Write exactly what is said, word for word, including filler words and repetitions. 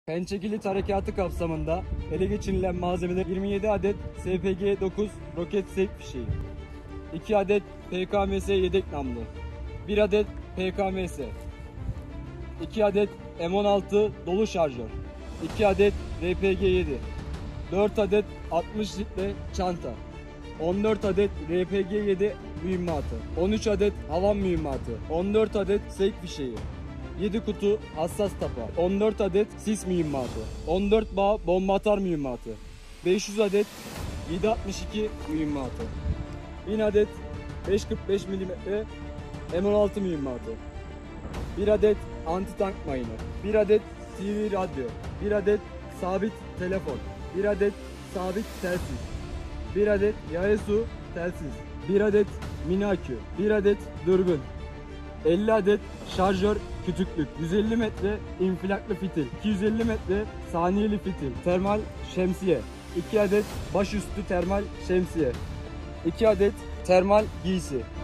Pençekilit harekatı kapsamında ele geçirilen malzemeler yirmi yedi adet S P G dokuz roket sevk fişeği, iki adet P K M S yedek namlu, bir adet P K M S, iki adet M on altı dolu şarjör, iki adet R P G yedi, dört adet altmış litre çanta, on dört adet R P G yedi mühimmatı, on üç adet havan mühimmatı, on dört adet sevk fişeği, yedi kutu hassas tapa, on dört adet sis mühimmatı, on dört bağ bomba atar mühimmatı, beş yüz adet yedi altmış iki mühimmatı, bin adet beş kırk beş milimetre M on altı mühimmatı, bir adet anti tank mayını, bir adet T V radyo, bir adet sabit telefon, bir adet sabit telsiz, bir adet Yaesu telsiz, bir adet mini akü, bir adet dürbün, elli adet şarjör kütüklük, yüz elli metre infilaklı fitil, iki yüz elli metre saniyeli fitil, termal şemsiye, iki adet başüstü termal şemsiye, iki adet termal giysi.